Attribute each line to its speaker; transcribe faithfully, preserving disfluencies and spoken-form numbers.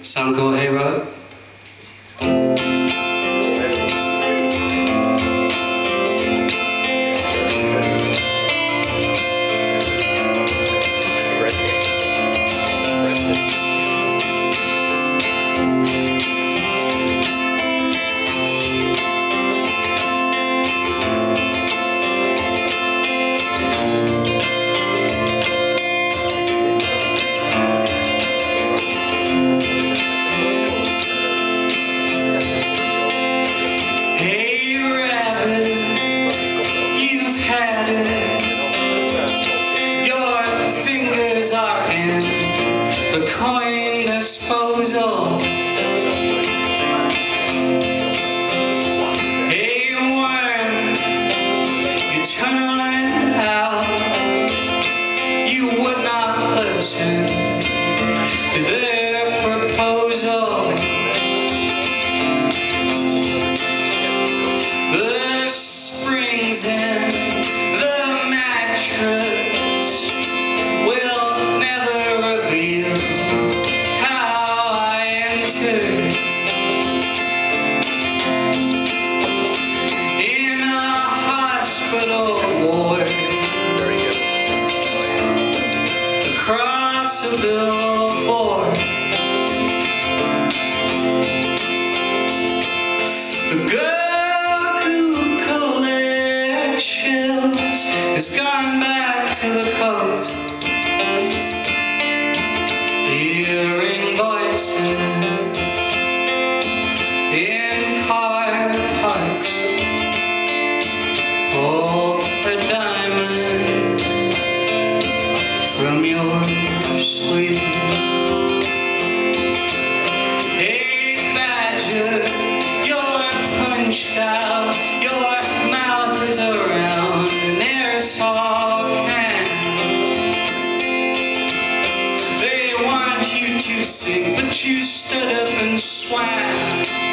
Speaker 1: Song called Hey Rabbit. The coin disposal. Hey worm, you turn it out. You would not listen to their proposal. The springs in the mattress will never reveal how I entered in a hospital ward across a billboard. The girl who collects shells has gone back to the coast, hearing voices in car parks. Pull a diamond from your sleeve. Hey badger, you're punched out, your mouth is around an aerosol can. They want you to sing, but you stood up and swam.